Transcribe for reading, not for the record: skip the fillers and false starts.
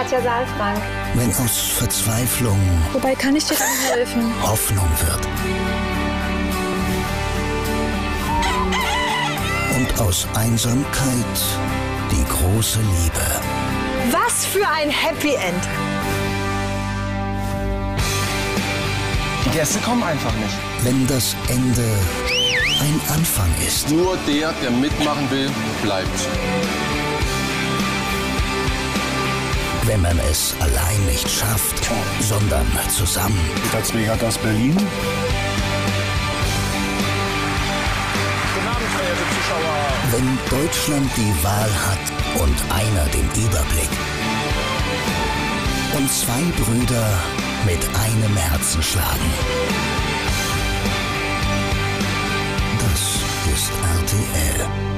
Katja Saalfrank. Wenn aus Verzweiflung... Wobei kann ich dir dann helfen? Hoffnung wird. Und aus Einsamkeit die große Liebe. Was für ein Happy End! Die Gäste kommen einfach nicht. Wenn das Ende ein Anfang ist. Nur der mitmachen will, bleibt. Wenn man es allein nicht schafft, sondern zusammen. Als Megagas Berlin. Guten Abend, verehrte Zuschauer. Wenn Deutschland die Wahl hat und einer den Überblick. Und zwei Brüder mit einem Herzen schlagen. Das ist RTL.